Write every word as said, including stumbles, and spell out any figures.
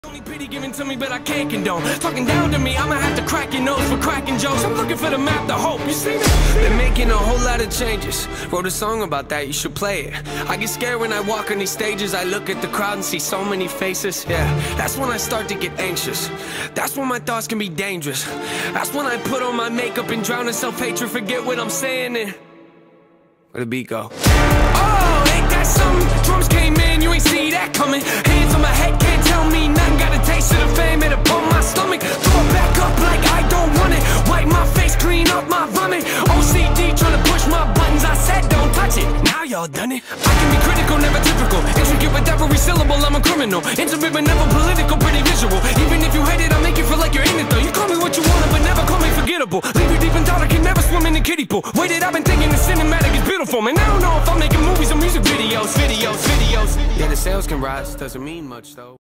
Only pity given to me, but I can't condone. Talking down to me, I'ma have to crack your nose for cracking jokes. I'm looking for the map, the hope, you see that? Been making a whole lot of changes. Wrote a song about that, you should play it. I get scared when I walk on these stages. I look at the crowd and see so many faces. Yeah, that's when I start to get anxious. That's when my thoughts can be dangerous. That's when I put on my makeup and drown in self-hatred. Forget what I'm saying and where'd the beat go? Oh, ain't that something? Drums came in, you ain't see that coming. Hands on my head, can't tell me nothing. Got a taste of the fame, it'll pump my stomach. Throw it back up like I don't want it. Wipe my face, clean up my vomit. O C D trying to push my buttons. I said don't touch it, now y'all done it. I can be critical, never typical. Intricate with every syllable, I'm a criminal. Intimate but never political, pretty visual. Even if you hate it, I'll make you feel like you're in it though. You call me what you want, but never call me forgettable. Leave you deep in thought, I can never swim in the kiddie pool. Waited, I've been thinking the cinematic is beautiful. Man, I don't know if I'm making movies or music videos, videos, videos. Yeah, the sales can rise, doesn't mean much though.